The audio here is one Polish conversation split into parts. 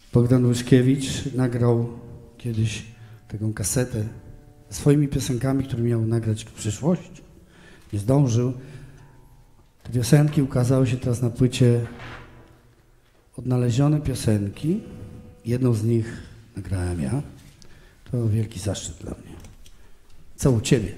Bogdan Łyszkiewicz nagrał kiedyś taką kasetę ze swoimi piosenkami, które miał nagrać w przyszłości. Nie zdążył. Te piosenki ukazały się teraz na płycie Odnalezione piosenki. Jedną z nich nagrałem ja. To wielki zaszczyt dla mnie. Co u ciebie?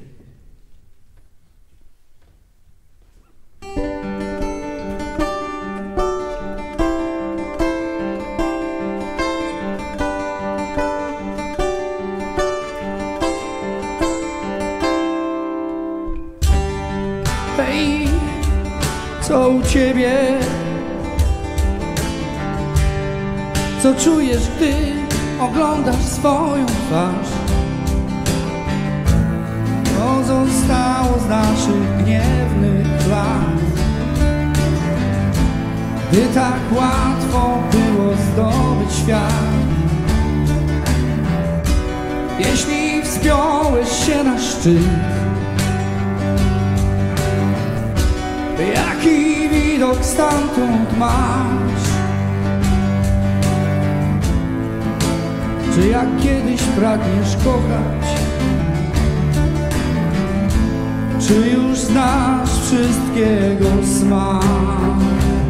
Hej, co u ciebie? Co czujesz, gdy oglądasz swoją twarz? Co zostało z naszych gniewnych lat? Gdy tak łatwo było zdobyć świat. Jeśli wspiąłeś się na szczyt, jaki widok stamtąd masz? Czy jak kiedyś pragniesz kochać? Czy już znasz wszystkiego smak?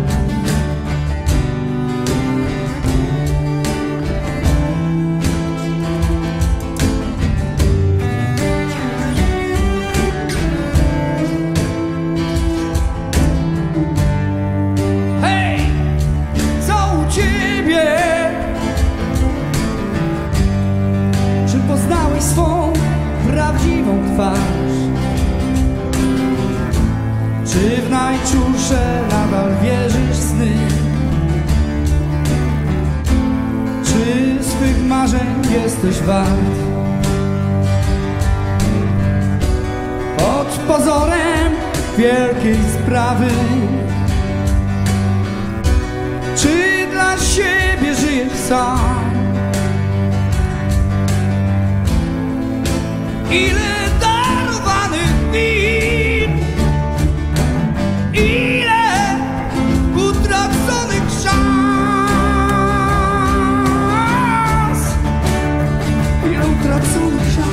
Hej, co u ciebie? Czy poznałeś swą prawdziwą twarz? Czy w najczulsze nadal wierzysz w sny? Czy swych marzeń jesteś wart? Pod pozorem wielkiej sprawy, czy dla siebie żyjesz sam? Ile darowanych win, ile utraconych szans, ile utraconych szans.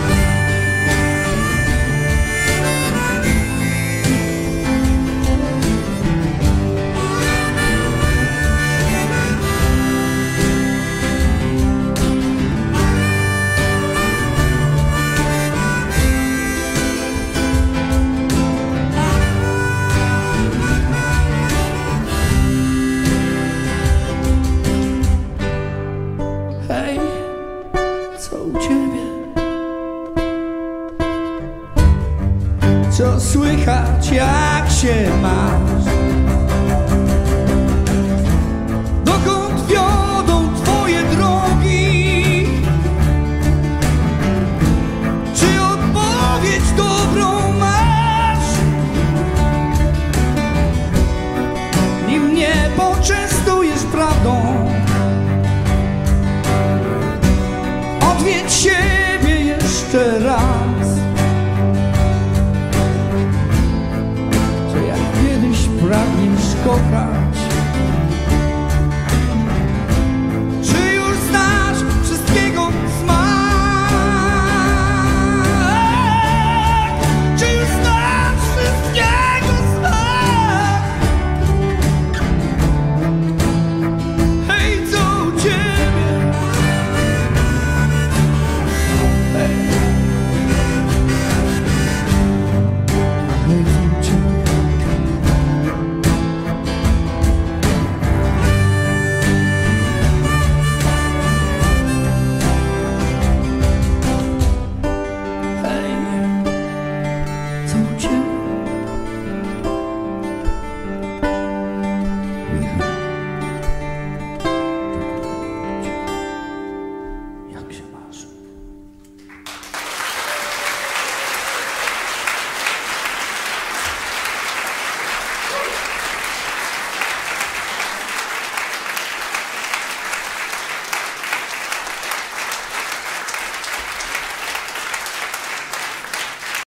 Hej, co u ciebie? Co słychać, jak się masz? Dokąd wiodą twoje drogi? Czy odpowiedź dobrą masz? Nim mnie poczęstujesz prawdą, odwiedź siebie jeszcze raz. Czy jak kiedyś pragniesz kochać?